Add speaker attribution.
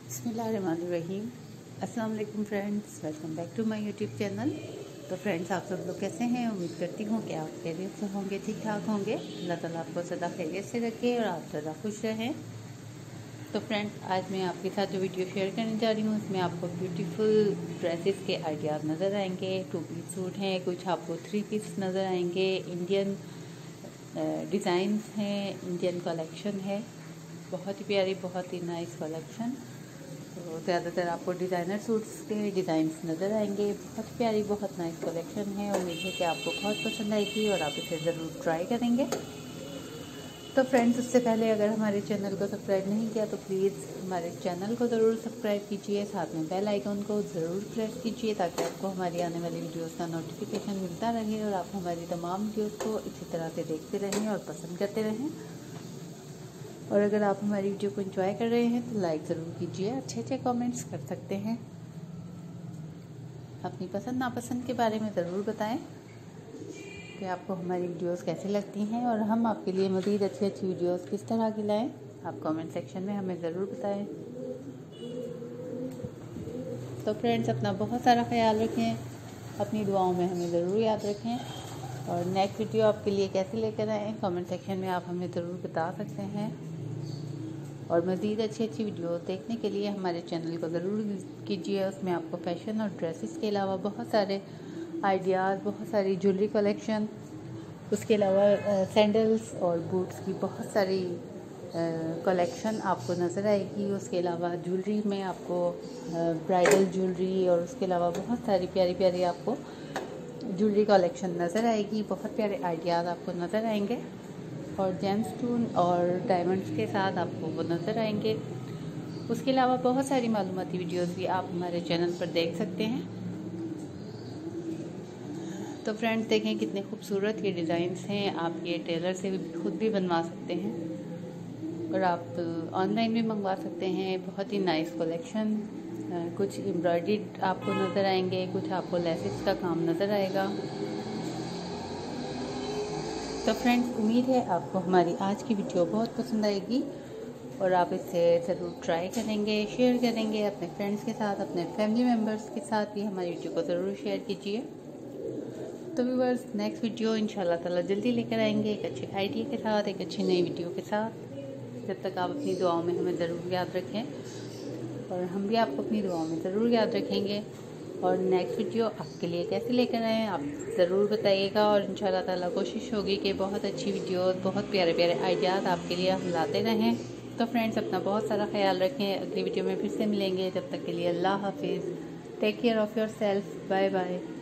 Speaker 1: बिस्मिल्लाहिर्रहमानिर्रहीम। अस्सलाम वालेकुम friends, welcome back to my YouTube channel. तो फ्रेंड्स, आप सब लोग कैसे हैं? उम्मीद करती हूँ कि आप खैरियत से होंगे, ठीक ठाक होंगे। अल्लाह ताला आपको सदा खैरियत से रखे और आप सदा खुश रहें। तो फ्रेंड्स, आज मैं आपके साथ जो वीडियो शेयर करने जा रही हूँ उसमें आपको ब्यूटीफुल ड्रेसेस के आइडियाज़ नज़र आएंगे। 2 पीस सूट हैं, कुछ आपको 3 पीस नज़र आएंगे। इंडियन डिज़ाइंस हैं, इंडियन कलेक्शन है, बहुत ही प्यारी, बहुत ही नाइस कलेक्शन। तो ज़्यादातर आपको डिज़ाइनर सूट्स के डिज़ाइंस नज़र आएंगे। बहुत प्यारी, बहुत नाइस कलेक्शन है। उम्मीद है कि आपको बहुत पसंद आएगी और आप इसे ज़रूर ट्राई करेंगे। तो फ्रेंड्स, उससे पहले अगर हमारे चैनल को सब्सक्राइब नहीं किया तो प्लीज़ हमारे चैनल को ज़रूर सब्सक्राइब कीजिए, साथ में बेल आइकन को ज़रूर प्रेस कीजिए ताकि आपको हमारी आने वाली वीडियोस का नोटिफिकेशन मिलता रहे और आप हमारी तमाम वीडियोस को इसी तरह से देखते रहें और पसंद करते रहें। और अगर आप हमारी वीडियो को एंजॉय कर रहे हैं तो लाइक ज़रूर कीजिए, अच्छे अच्छे कमेंट्स कर सकते हैं। अपनी पसंद नापसंद के बारे में ज़रूर बताएं कि आपको हमारी वीडियोस कैसी लगती हैं और हम आपके लिए मज़ीद अच्छी अच्छी वीडियोस किस तरह की लाएँ, आप कमेंट सेक्शन में हमें ज़रूर बताएं। तो फ्रेंड्स, अपना बहुत सारा ख्याल रखें, अपनी दुआओं में हमें ज़रूर याद रखें। और नेक्स्ट वीडियो आपके लिए कैसे लेकर आएँ, कमेंट सेक्शन में आप हमें ज़रूर बता सकते हैं। और मज़ीद अच्छी अच्छी वीडियो देखने के लिए हमारे चैनल को ज़रूर विज़िट कीजिए। उसमें आपको फ़ैशन और ड्रेसेस के अलावा बहुत सारे आइडियाज़, बहुत सारी ज्वेलरी कलेक्शन, उसके अलावा सैंडल्स और बूट्स की बहुत सारी कलेक्शन आपको नज़र आएगी। उसके अलावा ज्वेलरी में आपको ब्राइडल ज्वेलरी और उसके अलावा बहुत सारी प्यारी प्यारी आपको ज्वेलरी कलेक्शन नज़र आएगी। बहुत प्यारे आइडियाज़ आपको नज़र आएंगे और जेमस्टोन और डायमंड्स के साथ आपको वो नज़र आएंगे। उसके अलावा बहुत सारी मालूमाती वीडियोस भी आप हमारे चैनल पर देख सकते हैं। तो फ्रेंड्स, देखें कितने खूबसूरत ये डिज़ाइंस हैं। आप ये टेलर से खुद भी बनवा सकते हैं और आप ऑनलाइन भी मंगवा सकते हैं। बहुत ही नाइस कलेक्शन। कुछ एम्ब्रॉयडर्ड आपको नज़र आएंगे, कुछ आपको लेसेस का काम नज़र आएगा। तो फ्रेंड्स, उम्मीद है आपको हमारी आज की वीडियो बहुत पसंद आएगी और आप इसे ज़रूर ट्राई करेंगे, शेयर करेंगे अपने फ्रेंड्स के साथ, अपने फैमिली मेम्बर्स के साथ भी हमारी वीडियो को ज़रूर शेयर कीजिए। तो व्यूअर्स, नेक्स्ट वीडियो इंशाल्लाह ताला जल्दी लेकर आएंगे एक अच्छे आइडिया के साथ, एक अच्छी नई वीडियो के साथ। जब तक आप अपनी दुआओं में हमें ज़रूर याद रखें और हम भी आपको अपनी दुआओं में ज़रूर याद रखेंगे। और नेक्स्ट वीडियो आपके लिए कैसे लेकर आएँ आप ज़रूर बताइएगा और इंशाल्लाह ताला कोशिश होगी कि बहुत अच्छी वीडियो, बहुत प्यारे प्यारे आइडियाज़ आपके लिए हम लाते रहें। तो फ्रेंड्स, अपना बहुत सारा ख्याल रखें। अगली वीडियो में फिर से मिलेंगे, जब तक के लिए अल्लाह हाफिज़। Take care of yourself. Bye bye.